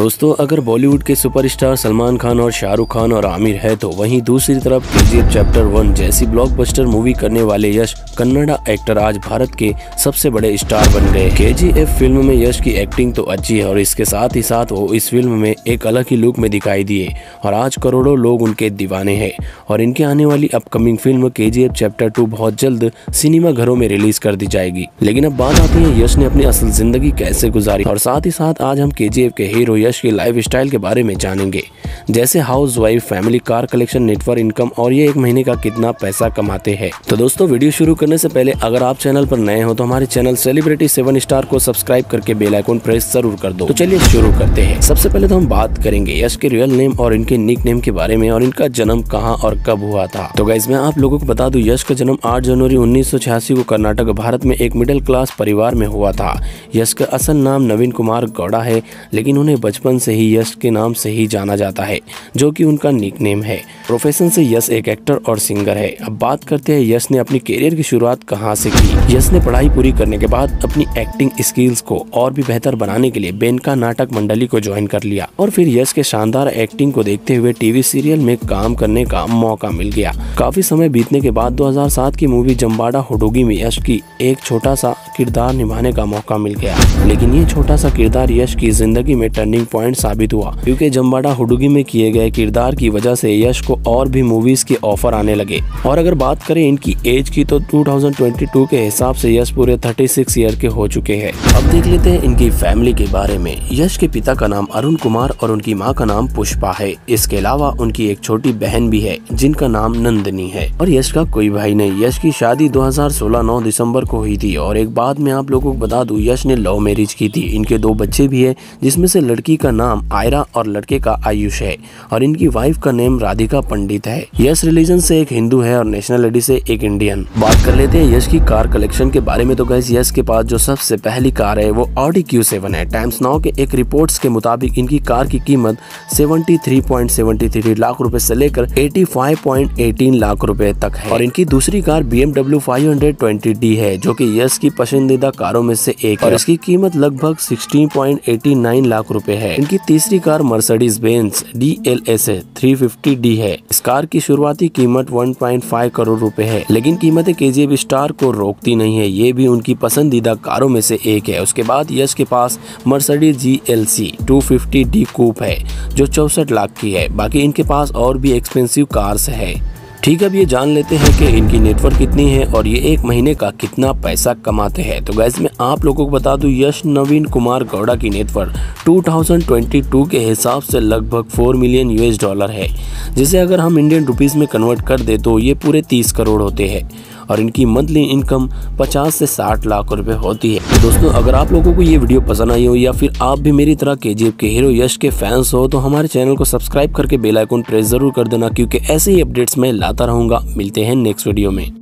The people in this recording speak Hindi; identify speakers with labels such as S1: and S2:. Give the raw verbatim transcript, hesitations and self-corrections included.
S1: दोस्तों, अगर बॉलीवुड के सुपरस्टार सलमान खान और शाहरुख खान और आमिर है तो वहीं दूसरी तरफ केजीएफ चैप्टर वन जैसी ब्लॉकबस्टर मूवी करने वाले यश कन्नड़ा एक्टर आज भारत के सबसे बड़े स्टार बन गए। केजीएफ फिल्म में यश की एक्टिंग तो अच्छी है और इसके साथ ही साथ वो इस फिल्म में एक अलग ही लुक में दिखाई दिए और आज करोड़ों लोग उनके दीवाने हैं। और इनके आने वाली upcoming film KGF chapter two बहुत जल्द सिनेमा घरों में रिलीज कर दी जाएगी। लेकिन अब बात आती है यश ने अपनी असल जिंदगी कैसे गुजारी और साथ ही साथ आज हम केजीएफ के हीरो यश की लाइफ स्टाइल के बारे में जानेंगे, जैसे house wife, family, car collection, network income और ये एक महीने का कितना पैसा कमाते हैं। तो दोस्तों, वीडियो शुरू करने से पहले अगर आप चैनल पर नए हो तो हमारे चैनल सेलिब्रिटी सेवन स्टार को सब्सक्राइब करके बेल आइकन प्रेस जरूर कर दो। तो चलिए शुरू करते हैं। सबसे पहले तो हम बात करेंगे यश के रियल नेम और इनके निक नेम के बारे में और इनका जन्म कहाँ और कब हुआ था। तो गाइस, मैं आप लोगों को बता दूं, यश का जन्म आठ जनवरी उन्नीस सौ छियासी को कर्नाटक भारत में एक मिडिल क्लास परिवार में हुआ था। यश का असल नाम नवीन कुमार गौड़ा है, लेकिन उन्हें बचपन से ही यश के नाम से ही जाना जाता है, जो कि उनका निकनेम है। प्रोफेशन से यश एक एक्टर और सिंगर है। अब बात करते हैं यश ने अपनी करियर की शुरुआत कहां से की। यश ने पढ़ाई पूरी करने के बाद अपनी एक्टिंग स्किल्स को और भी बेहतर बनाने के लिए बेनका नाटक मंडली को ज्वाइन कर लिया और फिर यश के शानदार एक्टिंग को देखते हुए टीवी सीरियल में काम करने का मौका मिल गया। काफी समय बीतने के बाद दो हज़ार सात की मूवी जम्बाड़ा हुडुगी में यश की एक छोटा सा किरदार निभाने का मौका मिल गया, लेकिन ये छोटा सा किरदार यश की जिंदगी में टर्निंग पॉइंट साबित हुआ, क्योंकि जम्बाड़ा हुडुगी में किए गए किरदार की वजह से यश को और भी मूवीज के ऑफर आने लगे। और अगर बात करें इनकी एज की तो दो हज़ार बाईस के हिसाब से यश पूरे छत्तीस ईयर के हो चुके हैं। अब देख लेते हैं इनकी फैमिली के बारे में। यश के पिता का नाम अरुण कुमार और उनकी माँ का नाम पुष्पा है। इसके अलावा उनकी एक छोटी बहन भी है जिनका नाम नंदिनी है और यश का कोई भाई नहीं। यश की शादी दो हज़ार सोलह नौ दिसंबर को हुई थी और एक बात मैं आप लोगों को बता दूं, यश ने लव मैरिज की थी। इनके दो बच्चे भी है, जिसमें से लड़की का नाम आयरा और लड़के का आयुष है और इनकी वाइफ का नेम राधिका पंडित है। यश रिलीजन से एक हिंदू है और नेशनलिटी से एक इंडियन। बात कर लेते हैं यश की कार कलेक्शन के बारे में। तो गाइस, यश के पास जो सबसे पहली कार है वो ऑडी क्यू सेवन है। टाइम्स नाउ के एक रिपोर्ट्स के मुताबिक इनकी कार की कीमत तिहत्तर पॉइंट सात तीन लाख रुपए से लेकर पचासी पॉइंट एक आठ लाख रुपए तक है। और इनकी दूसरी car B M W five twenty D है, जो कि यश की पसंदीदा कारों में से एक है और इसकी कीमत लगभग सोलह पॉइंट आठ नौ लाख रुपए है। इनकी तीसरी car Mercedes Benz D L S तीन सौ पचास डी है। इस कार की शुरुआती कीमत एक पॉइंट पाँच करोड़ रुपए है, लेकिन कीमतें केजीएफ स्टार को रोकती नहीं है। ये भी उनकी पसंदीदा कारों में से एक है। उसके बाद यश के पास मर्सिडीज जी एल सी दो सौ पचास डी कूप है, जो चौसठ लाख की है। बाकी इनके पास और भी एक्सपेंसिव कार्स है। ठीक है, अब ये जान लेते हैं कि इनकी नेटवर्क कितनी है और ये एक महीने का कितना पैसा कमाते हैं। तो गैस, मैं आप लोगों को बता दूं, यश नवीन कुमार गौड़ा की नेटवर्क दो हज़ार बाईस के हिसाब से लगभग चार मिलियन यूएस डॉलर है, जिसे अगर हम इंडियन रुपीस में कन्वर्ट कर दे तो ये पूरे तीस करोड़ होते हैं और इनकी मंथली इनकम पचास से साठ लाख रुपए होती है। तो दोस्तों, अगर आप लोगों को ये वीडियो पसंद आई हो या फिर आप भी मेरी तरह केजीएफ के हीरो यश के फैंस हो तो हमारे चैनल को सब्सक्राइब करके बेल आइकन प्रेस जरूर कर देना, क्योंकि ऐसे ही अपडेट्स मैं लाता रहूंगा। मिलते हैं नेक्स्ट वीडियो में।